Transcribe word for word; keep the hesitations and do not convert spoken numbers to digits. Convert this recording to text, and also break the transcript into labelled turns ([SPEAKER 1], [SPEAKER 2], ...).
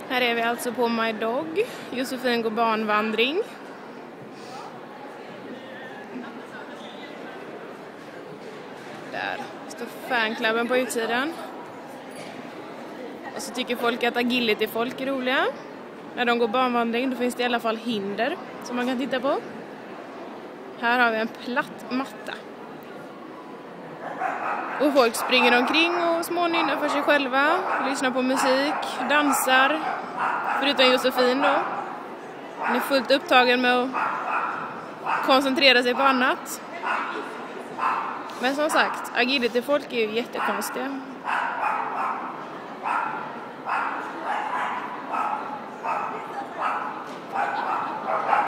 [SPEAKER 1] Här är vi alltså på My Dog. Josefin går barnvandring. Där står fanklubben på utsidan. Och så tycker folk att agility-folk är roliga. När de går barnvandring då finns det i alla fall hinder som man kan titta på. Här har vi en platt matta. Och folk springer omkring och smånynnar för sig själva. Lyssnar på musik, dansar. Förutom Josefin då. Hon är fullt upptagen med att koncentrera sig på annat. Men som sagt, agility-folk är ju jättekonstiga.